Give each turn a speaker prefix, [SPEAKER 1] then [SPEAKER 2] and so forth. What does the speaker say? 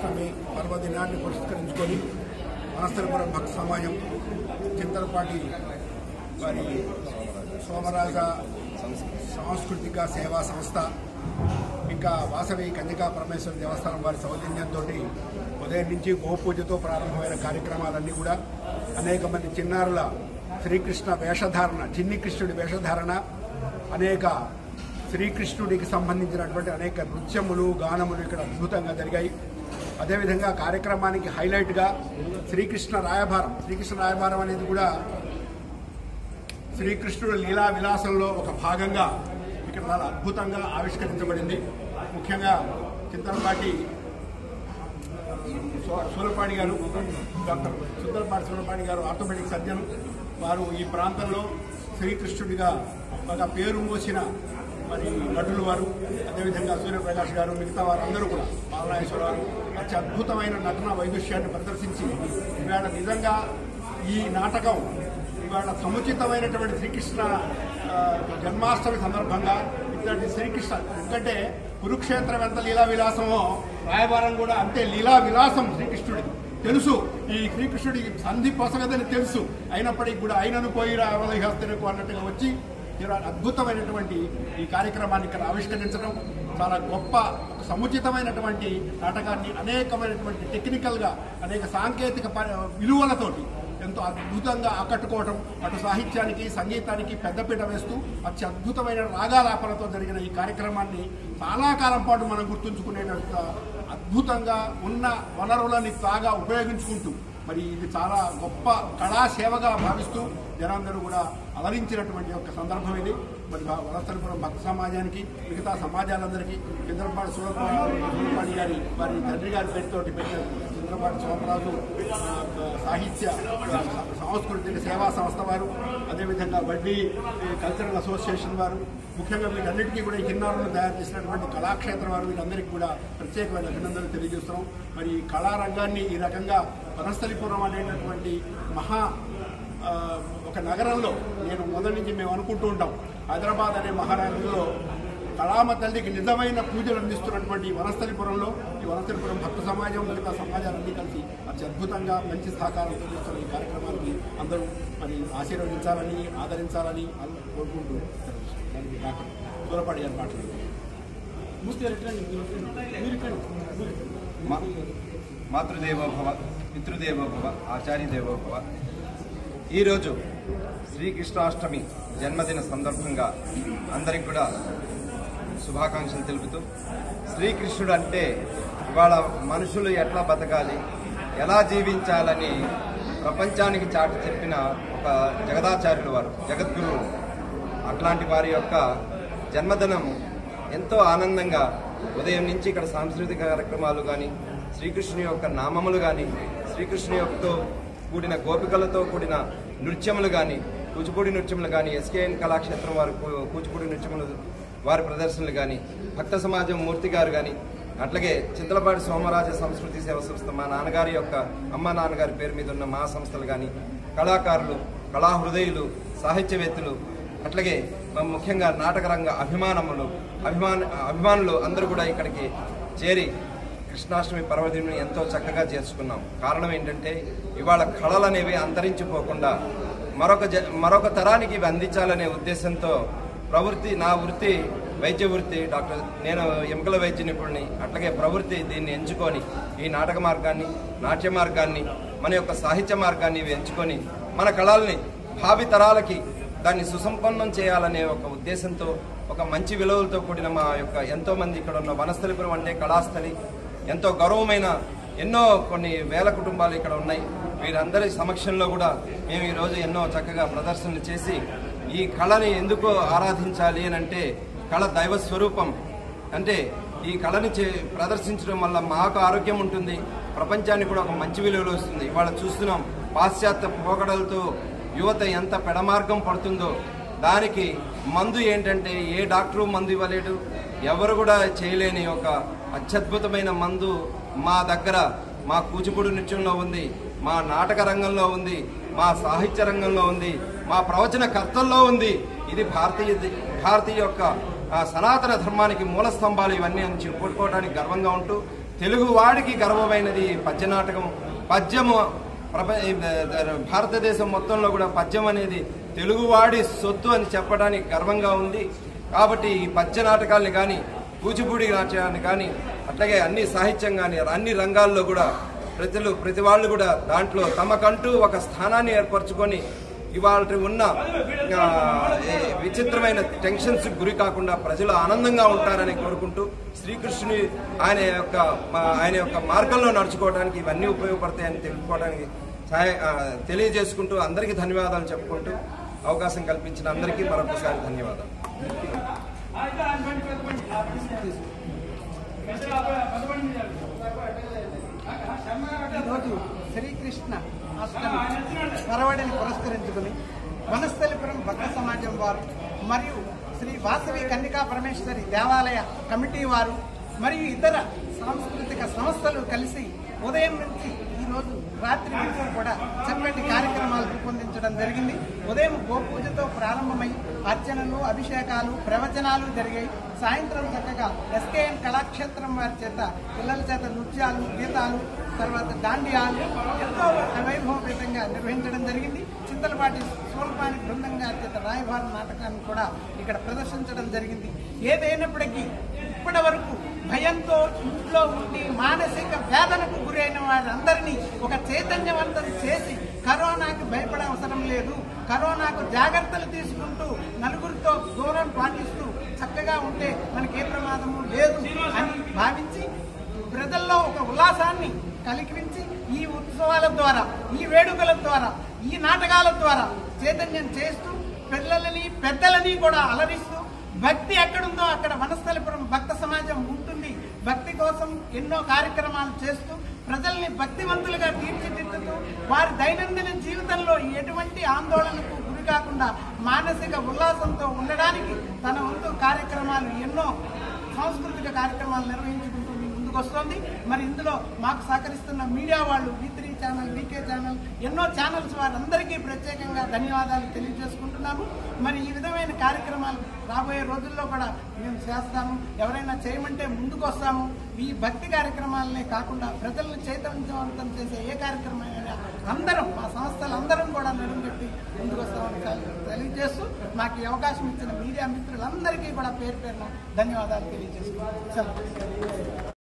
[SPEAKER 1] కృష్ణాష్టమి పర్వదినాన్ని పురస్కరించుకొని వనస్థలిపురం భక్త సమాజం చింతలపాటి వారి సోమరాజ సాంస్కృతిక సేవా సంస్థ ఇంకా వాసవి కన్యకా పరమేశ్వర దేవస్థానం వారి సౌజన్యంతో ఉదయం నుంచి గోపూజతో ప్రారంభమైన కార్యక్రమాలన్నీ కూడా అనేక మంది చిన్నారుల శ్రీకృష్ణ వేషధారణ, చిన్ని కృష్ణుడి వేషధారణ, అనేక శ్రీకృష్ణుడికి సంబంధించినటువంటి అనేక నృత్యములు, గానములు ఇక్కడ అద్భుతంగా జరిగాయి. అదేవిధంగా కార్యక్రమానికి హైలైట్గా శ్రీకృష్ణ రాయబారం అనేది కూడా శ్రీకృష్ణుడు లీలా విలాసంలో ఒక భాగంగా ఇక్కడ చాలా అద్భుతంగా ఆవిష్కరించబడింది. ముఖ్యంగా చింతలపాటి సూరపాణి గారు, డాక్టర్ చింతలపాటి సూరపాణి గారు ఆర్థోపెడిక్ సర్జన్. వారు ఈ ప్రాంతంలో శ్రీకృష్ణుడిగా ఒక పేరు మోసిన మరి నటులు వారు. అదేవిధంగా సూర్యప్రకాష్ గారు, మిగతా వారందరూ కూడా, బాలనాగేశ్వర గారు అత్యద్భుతమైన నటన వైదుష్యాన్ని ప్రదర్శించి ఇవాళ నిజంగా ఈ నాటకం ఇవాళ సముచితమైనటువంటి శ్రీకృష్ణ జన్మాష్టమి సందర్భంగా ఇట్లాంటి శ్రీకృష్ణ, ఎందుకంటే కురుక్షేత్రం ఎంత లీలా విలాసమో రాయబారం కూడా అంతే లీలా విలాసం శ్రీకృష్ణుడికి తెలుసు. ఈ శ్రీకృష్ణుడికి సంధి పొసగదని తెలుసు, అయినప్పటికీ కూడా ఆయనను పోయి రావలహస్తకు అన్నట్టుగా వచ్చి అద్భుతమైనటువంటి ఈ కార్యక్రమాన్ని ఇక్కడ ఆవిష్కరించడం చాలా గొప్ప, సముచితమైనటువంటి నాటకాన్ని అనేకమైనటువంటి టెక్నికల్గా అనేక సాంకేతిక విలువలతోటి ఎంతో అద్భుతంగా ఆకట్టుకోవటం, అటు సాహిత్యానికి సంగీతానికి పెద్దపీట వేస్తూ అత్యద్భుతమైన రాగాలాపనతో జరిగిన ఈ కార్యక్రమాన్ని చాలా కాలం పాటు మనం గుర్తుంచుకునేటట్టుగా అద్భుతంగా ఉన్న వనరులని తాగా ఉపయోగించుకుంటూ మరి ఇది చాలా గొప్ప కళాసేవగా భావిస్తూ జనాలందరూ కూడా అలరించినటువంటి ఒక సందర్భం ఇది. మరి వనస్థలిపురం భక్త సమాజానికి, మిగతా సమాజాలందరికీ చింతలపాటి సూరపాణి గారి వారి తండ్రి గారి పేరుతోటి పెట్టిన చింతలపాటి సోమరాజు సాహిత్య సాంస్కృతిక సేవా సంస్థ వారు, అదేవిధంగా వడ్డీ కల్చరల్ అసోసియేషన్ వారు, ముఖ్యంగా వీటన్నిటికీ కూడా ఈ చిన్నారులను తయారు చేసినటువంటి కళాక్షేత్రం వారు, వీరందరికీ కూడా ప్రత్యేకమైన అభినందనలు తెలియజేస్తున్నాం. మరి ఈ కళారంగాన్ని ఈ రకంగా వనస్థలిపురం అనేటటువంటి ఒక నగరంలో, నేను మొదటి నుంచి మేము అనుకుంటూ ఉంటాం, హైదరాబాద్ అనే మహానగరంలో కళామ తల్లికి నిజమైన పూజలు అందిస్తున్నటువంటి వనస్థలిపురంలో ఈ వనస్థలిపురం భక్త సమాజం, మిగతా సమాజాలన్నీ కలిసి అత్యద్భుతంగా మంచి సహకారం చూపిస్తున్న ఈ కార్యక్రమానికి అందరూ మరి ఆశీర్వదించాలని, ఆదరించాలని కోరుకుంటూ డాక్టర్ సూరపాణి గారు మాట్లాడుతున్నారు.
[SPEAKER 2] మాతృదేవో భవ, పితృదేవో భవ, ఆచార్యదేవో భవ. ఈరోజు శ్రీకృష్ణాష్టమి జన్మదిన సందర్భంగా అందరికి కూడా శుభాకాంక్షలు తెలుపుతూ, శ్రీకృష్ణుడు అంటే ఇవాళ మనుషులు ఎట్లా బతకాలి, ఎలా జీవించాలని ప్రపంచానికి చాటి చెప్పిన ఒక జగదాచార్యులు వారు, జగద్గురువు. అట్లాంటి వారి యొక్క జన్మదినం ఎంతో ఆనందంగా ఉదయం నుంచి ఇక్కడ సాంస్కృతిక కార్యక్రమాలు కానీ, శ్రీకృష్ణుని యొక్క నామములు కానీ, శ్రీకృష్ణుని యొక్క కూడిన గోపికలతో కూడిన నృత్యములు కానీ, కూచిపూడి నృత్యములు కానీ, ఎస్కేఎన్ కళాక్షేత్రం వారి కూచిపూడి నృత్యములు వారి ప్రదర్శనలు కానీ, భక్త సమాజం మూర్తి గారు కానీ, అట్లాగే చింతలపాటి సోమరాజ సంస్కృతి సేవ సంస్థ, మా నాన్నగారి యొక్క అమ్మ నాన్నగారి పేరు మీద ఉన్న మా సంస్థలు కానీ, కళాకారులు, కళాహృదయులు, సాహిత్యవేత్తలు, అట్లాగే ముఖ్యంగా నాటకరంగ అభిమానులు అందరూ కూడా ఇక్కడికి చేరి కృష్ణాష్టమి పర్వదినం ఎంతో చక్కగా చేర్చుకున్నాం. కారణం ఏంటంటే ఇవాళ కళలు అనేవి అంతరించిపోకుండా మరొక తరానికి ఇవి అందించాలనే ఉద్దేశంతో నా వృత్తి వైద్య వృత్తి, నేను ఎముకల వైద్య నిపుణుని. అట్లాగే ప్రవృత్తి దీన్ని ఎంచుకొని ఈ నాటక మార్గాన్ని, నాట్య మార్గాన్ని, మన యొక్క సాహిత్య మార్గాన్ని ఇవి ఎంచుకొని మన కళల్ని భావి తరాలకి దాన్ని సుసంపన్నం చేయాలనే ఒక ఉద్దేశంతో, ఒక మంచి విలువలతో కూడిన మా యొక్క ఎంతోమంది ఇక్కడ ఉన్న వనస్థలిపురం అంటే కళాస్థలి, ఎంతో గౌరవమైన ఎన్నో కొన్ని వేల కుటుంబాలు ఇక్కడ ఉన్నాయి. వీరందరి సమక్షంలో కూడా మేము ఈరోజు ఎన్నో చక్కగా ప్రదర్శనలు చేసి ఈ కళని ఎందుకు ఆరాధించాలి అని అంటే, కళ దైవ స్వరూపం. అంటే ఈ కళని ప్రదర్శించడం వల్ల మాకు ఆరోగ్యం ఉంటుంది, ప్రపంచానికి కూడా ఒక మంచి విలువలు వస్తుంది. ఇవాళ చూస్తున్నాం పాశ్చాత్య పోకడలతో యువత ఎంత పెడమార్గం పడుతుందో. దానికి మందు ఏంటంటే ఏ డాక్టరు మందు ఇవ్వలేడు, ఎవరు కూడా చేయలేని ఒక అత్యద్భుతమైన మందు మా దగ్గర, మా కూచిపూడి నృత్యంలో ఉంది, మా నాటక రంగంలో ఉంది, మా సాహిత్య రంగంలో ఉంది, మా ప్రవచన కర్తల్లో ఉంది. ఇది భారతీయ యొక్క సనాతన ధర్మానికి మూల స్తంభాలు ఇవన్నీ అని చెప్పుకోవడానికి గర్వంగా ఉంటూ తెలుగువాడికి గర్వమైనది పద్య నాటకం. పద్యము భారతదేశం మొత్తంలో కూడా పద్యం అనేది తెలుగువాడి సొత్తు అని చెప్పడానికి గర్వంగా ఉంది. కాబట్టి ఈ పద్య నాటకాలని కానీ, కూచిపూడి నాట్యాన్ని కానీ, అట్లాగే అన్ని సాహిత్యం కానీ అన్ని రంగాల్లో కూడా ప్రతి వాళ్ళు కూడా దాంట్లో తమకంటూ ఒక స్థానాన్ని ఏర్పరచుకొని ఇవాళ ఉన్న విచిత్రమైన టెన్షన్స్ గురి కాకుండా ప్రజలు ఆనందంగా ఉంటారని కోరుకుంటూ శ్రీకృష్ణుని ఆయన యొక్క మార్గంలో నడుచుకోవడానికి ఇవన్నీ ఉపయోగపడతాయని తెలుసుకోవడానికి తెలియజేసుకుంటూ అందరికీ ధన్యవాదాలు చెప్పుకుంటూ అవకాశం కల్పించిన అందరికీ మరొకసారి ధన్యవాదాలు.
[SPEAKER 3] ఈరోజు శ్రీకృష్ణ అష్టమి పర్వదిని పురస్కరించుకుని వనస్థలిపురం భక్త సమాజం వారు మరియు శ్రీ వాసవి కన్నికా పరమేశ్వరి దేవాలయ కమిటీ వారు మరియు ఇతర సాంస్కృతిక సంస్థలు కలిసి ఉదయం నుంచి ఈరోజు రాత్రి వరకు కూడా చక్కటి కార్యక్రమాలు రూపొందించడం జరిగింది. ఉదయం గోపూజతో ప్రారంభమై అర్చనలు, అభిషేకాలు, ప్రవచనాలు జరిగాయి. సాయంత్రం చక్కగా ఎస్కేఎన్ కళాక్షేత్రం వారి చేత పిల్లల చేత నృత్యాలు, గీతాలు, తర్వాత దాండియాలు ఎంతో వైభవపేతంగా నిర్వహించడం జరిగింది. చింతలపాటి సోల్పాని బృందం గారి చేత రాయభారం నాటకాన్ని కూడా ఇక్కడ ప్రదర్శించడం జరిగింది. ఏదైనప్పటికీ ఇప్పటి వరకు భయంతో ఇంట్లో ఉండి మానసిక వేదనకు గురైన వారందరినీ ఒక చైతన్యవంతం చేసి కరోనాకి భయపడే అవసరం లేదు, కరోనాకు జాగ్రత్తలు తీసుకుంటూ నలుగురితో దూరం పాటిస్తూ చక్కగా ఉంటే మనకి ఏ ప్రమాదము లేదు అని భావించి ప్రజల్లో ఒక ఉల్లాసాన్ని కలిగించి ఈ ఉత్సవాల ద్వారా, ఈ వేడుకల ద్వారా, ఈ నాటకాల ద్వారా చైతన్యం చేస్తూ పిల్లలని పెద్దలని కూడా అలరిస్తూ భక్తి ఎక్కడుందో అక్కడ వనస్థలిపురం భక్త సమాజం ఉంటుంది. భక్తి కోసం ఎన్నో కార్యక్రమాలు చేస్తూ ప్రజల్ని భక్తివంతులుగా తీర్చిదిద్దుతూ వారి దైనందిన జీవితంలో ఎటువంటి ఆందోళనకు గురి కాకుండా మానసిక ఉల్లాసంతో ఉండడానికి తన వంతు కార్యక్రమాలు ఎన్నో సాంస్కృతిక కార్యక్రమాలు నిర్వహించుకుంటూ వస్తోంది. మరి ఇందులో మాకు సహకరిస్తున్న మీడియా వాళ్ళు, V3 ఛానల్, VK ఛానల్, ఎన్నో ఛానల్స్ వారందరికీ ప్రత్యేకంగా ధన్యవాదాలు తెలియజేసుకుంటున్నాము. మరి ఈ విధమైన కార్యక్రమాలు రాబోయే రోజుల్లో కూడా మేము చేస్తాము. ఎవరైనా చేయమంటే ముందుకు వస్తాము. ఈ భక్తి కార్యక్రమాలనే కాకుండా ప్రజలను చైతన్యవంతం చేసే ఏ కార్యక్రమమైనా అందరం, మా సంస్థలు అందరం కూడా నడుంగట్టి ముందుకు వస్తామని తెలియజేస్తూ మాకు ఈ అవకాశం ఇచ్చిన మీడియా మిత్రులందరికీ కూడా పేరు పేరున ధన్యవాదాలు తెలియజేస్తున్నాం.